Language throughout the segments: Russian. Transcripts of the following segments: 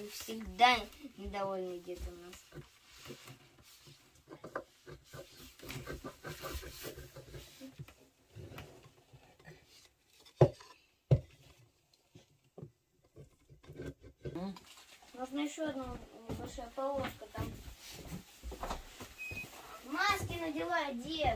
Он всегда недовольный дед у нас. Нужна еще одна небольшая полоска там. Маски надевай, дед.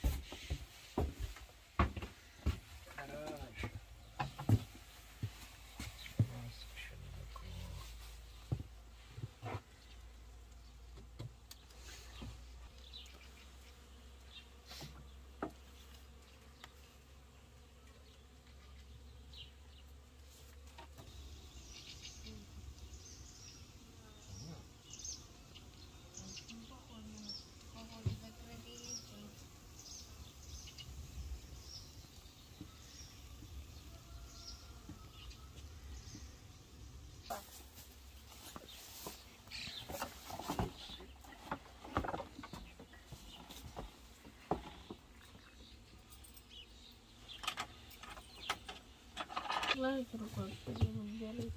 Ложите рукой, что делать.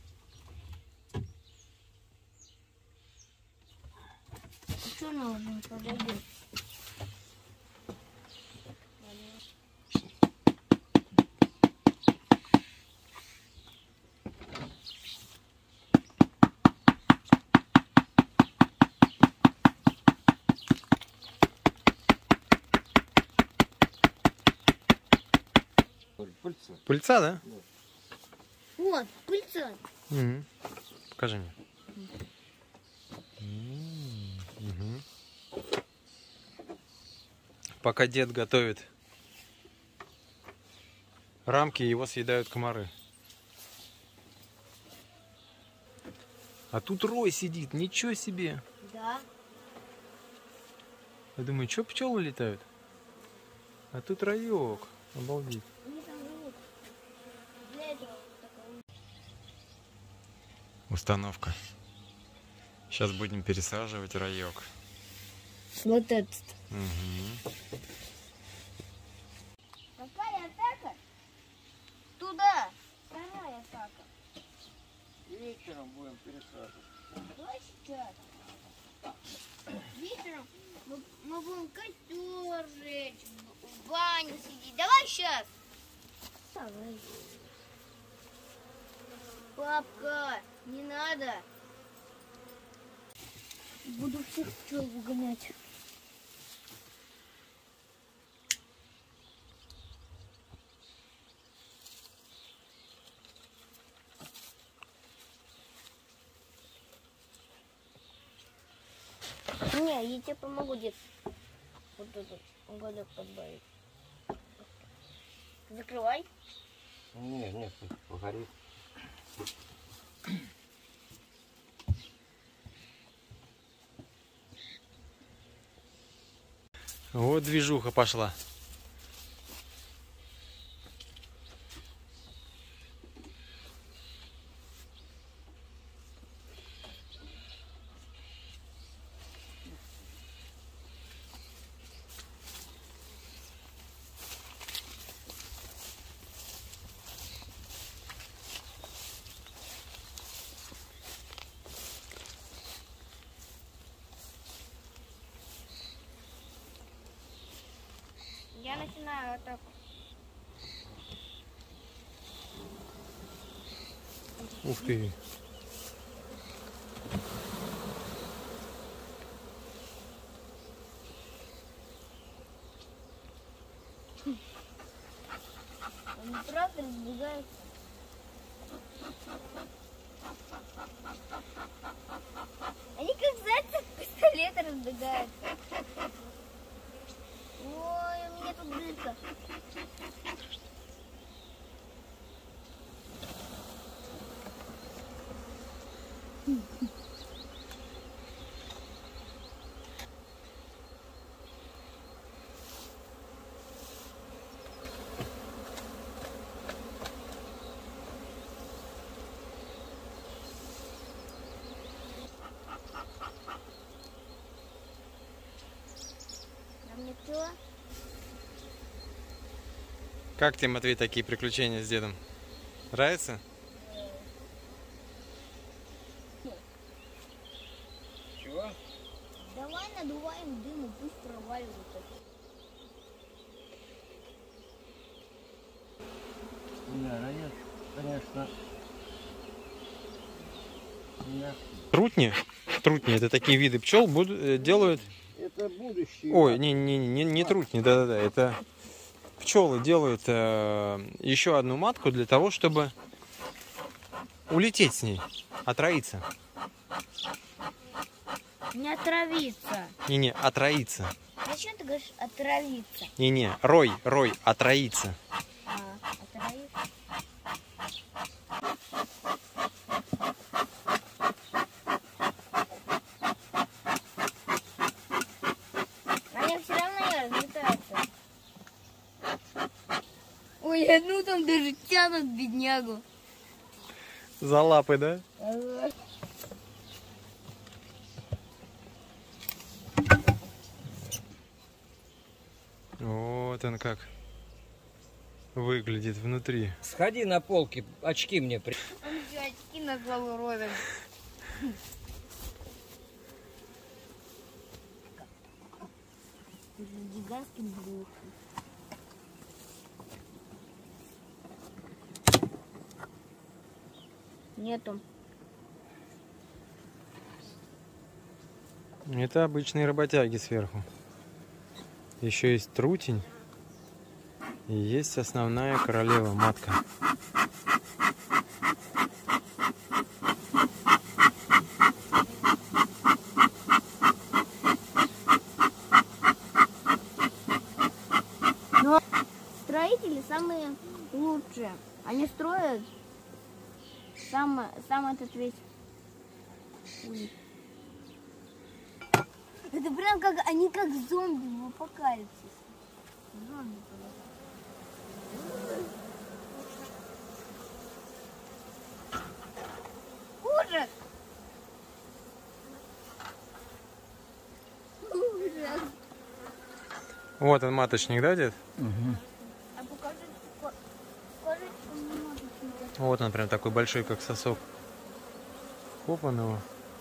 Что нужно? Подойди. Пыльца. Пыльца, да? Да. Вот, пыльца. Угу. Покажи мне. Угу. Пока дед готовит рамки, его съедают комары. А тут рой сидит, ничего себе. Да. Я думаю, что пчелы летают? А тут раек. Обалдеть. Они там живут. Для этого такого. Установка. Сейчас будем пересаживать раек. Вот этот. Угу. Какая атака? Туда. Вторая атака. Вечером будем пересаживать. Давай сейчас. Вечером мы будем костер жечь, в баню сидеть. Давай сейчас. Давай. Папка, не надо. Буду всех пчел выгонять. Не, я тебе помогу, дед. Вот этот уголек подбавить. Закрывай. Не, пусть погорит. Вот движуха пошла. Я начинаю атаку. Ух ты. Они правда разбегаются. Они как зайцы от пистолета разбегаются. Ой, у меня тут дырка. Там никто. Как тебе, Матвей, такие приключения с дедом? Нравится? Нет. Да? Давай надуваем дым и пусть проваливается. Да, район, конечно, мягкий. Трутни это такие виды пчел делают. Это будущее. Ой, не трутни, да-да-да, это пчелы делают еще одну матку для того, чтобы улететь с ней, отроиться. Не отравиться. Не, отроиться. Зачем ты говоришь отравиться? Не, рой, отроиться. Отравиться. Они все равно не разлетаются. Ой, одну там даже тянут, беднягу. За лапы, да? Вот он как выглядит внутри. Сходи на полки, очки мне при... Он еще очки на голову ровен. Гигантским блоком. Нету. Это обычные работяги сверху. Еще есть трутень. И есть основная королева, матка. Но строители самые лучшие. Они строят сам этот весь улей. Это прям как они как зомби в апокалипсисе. Зомби. Ужас! Ужас! Вот он маточник, да, дед? А покажи, что мне маточник. Вот он прям такой большой, как сосок. Хопан его.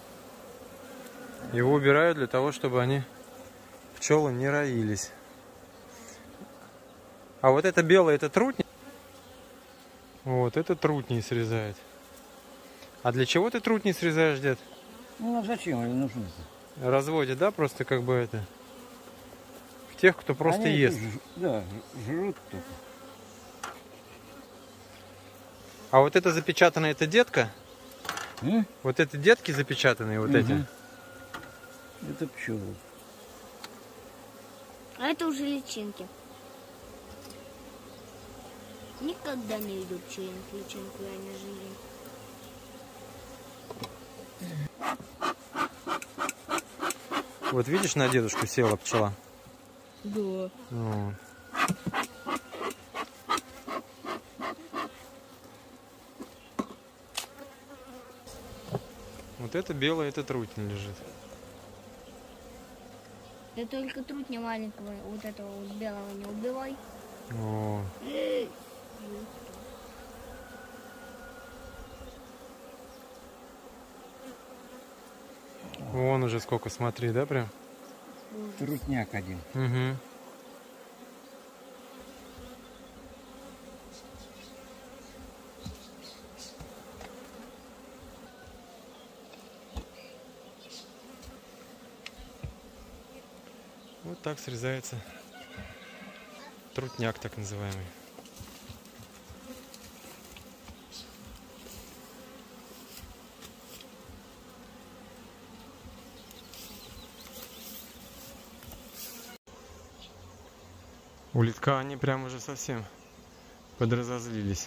Его убирают для того, чтобы они, пчелы, не роились. А вот это белое, это трутни? Вот, это трутни срезает. А для чего ты трутни срезаешь, дед? Ну а зачем они нужны? Разводят, да, просто как бы это... В тех, кто просто Они ест. Да, жрут только. А вот это запечатанное, это детка? М? Вот это детки запечатанные, вот эти? Это пчелы. А это уже личинки. Никогда не идут личинку, я не жизнь. Вот видишь, на дедушку села пчела? Да. Вот. Вот это белое, это трутень лежит. Ты только трутня маленького, вот этого вот белого не убивай. О. Вон уже сколько, смотри, да, прям? Трутняк один. Угу. Вот так срезается трутняк, так называемый. У литка они прям уже совсем подразозлились.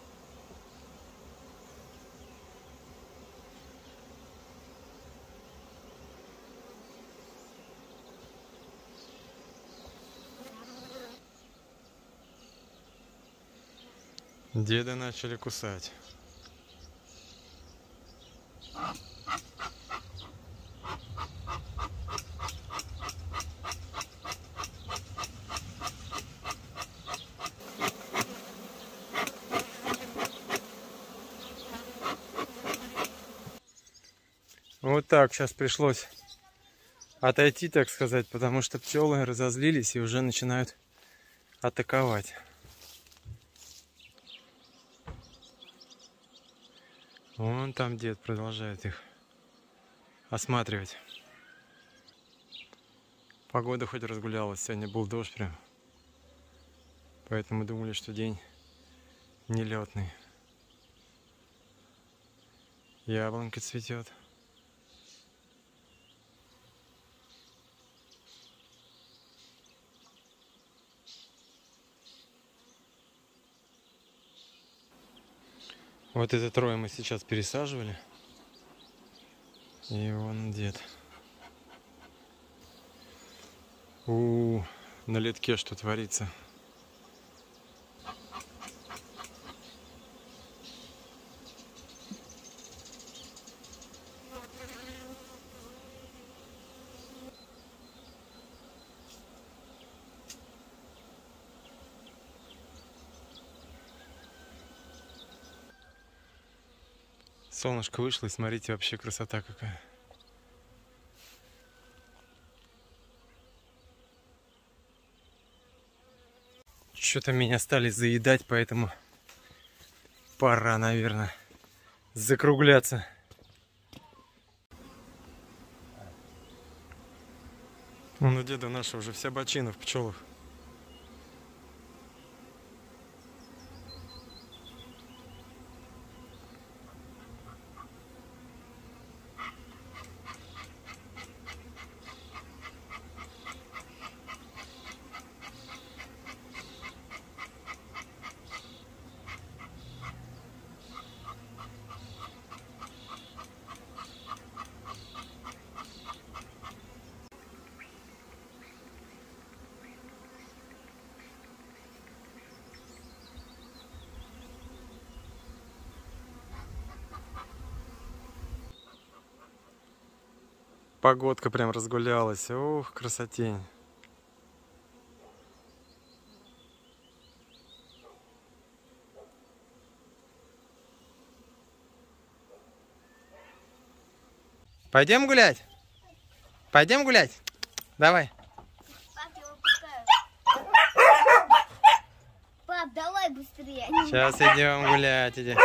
Деда начали кусать. Вот так сейчас пришлось отойти, так сказать, потому что пчелы разозлились и уже начинают атаковать. Вон там дед продолжает их осматривать. Погода хоть разгулялась, сегодня был дождь прям. Поэтому думали, что день нелетный. Яблонька цветет. Вот это трое мы сейчас пересаживали. И вон дед. На летке что творится. Солнышко вышло, и смотрите, вообще красота какая. Что-то меня стали заедать, поэтому пора, наверное, закругляться. Вон у деда нашего уже вся бочина в пчелах. Погодка прям разгулялась. Ух, красотень. Пойдем гулять? Пойдем гулять? Давай. Пап, давай быстрее. Сейчас идем гулять. Иди.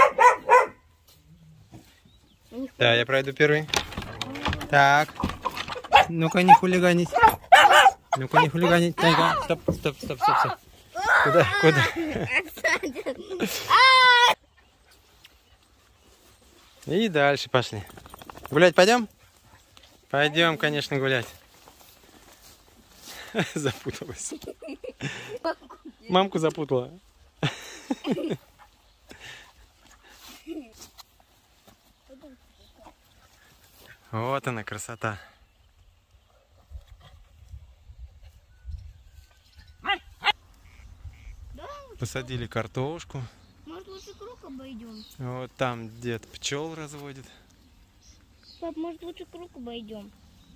Да, я пройду первый. Так. Ну-ка, не хулиганить. Ну-ка, не хулиганить. Так, стоп, стоп, стоп, стоп, стоп. Куда? Куда? И дальше пошли. Гулять пойдем? Пойдем, конечно, гулять. Запуталась. Мамку запутала. Вот она, красота. Посадили картошку. Может, лучше круг обойдем? Вот там дед пчел разводит. Пап, может, лучше круг обойдем?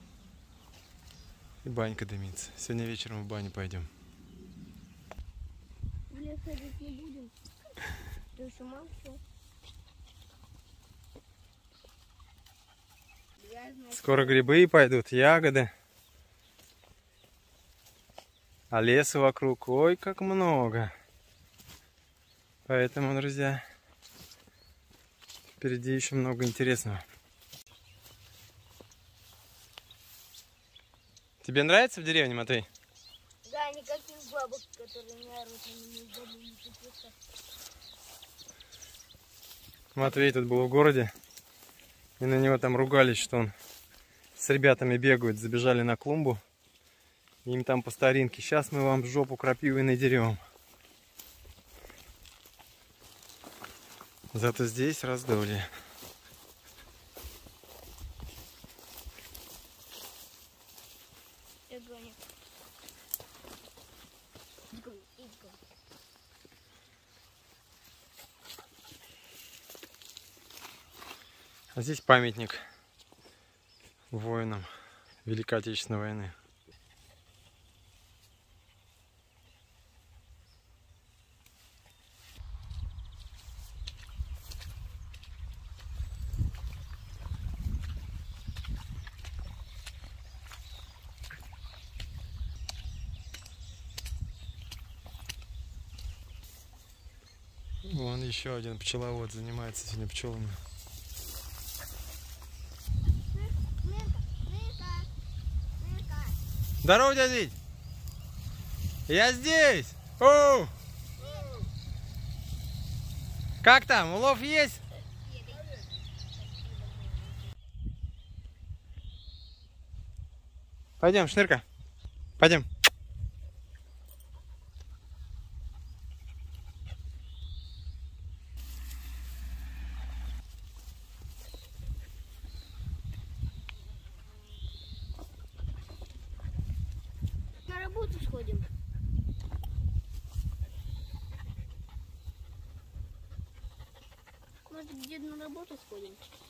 И банька дымится. Сегодня вечером в баню пойдем. В лес ходить не будем. Ты с ума ушел? Скоро грибы пойдут, ягоды. А леса вокруг, ой, как много. Поэтому, друзья, впереди еще много интересного. Тебе нравится в деревне, Матвей? Да, никаких бабок, которые не орут, они не бабы не путаются. Матвей тут был в городе, и на него там ругались, что он с ребятами бегают, забежали на клумбу, и им там по старинке: сейчас мы вам в жопу крапивой надерем. Зато здесь раздолье. А здесь памятник воинам Великой Отечественной войны. Вон еще один пчеловод занимается сегодня пчелами. Здорово, дядя Вить! Я здесь! О! Как там, улов есть? Пойдем, Шнырка. Пойдем. На работу сходим. Может, где на работу сходим?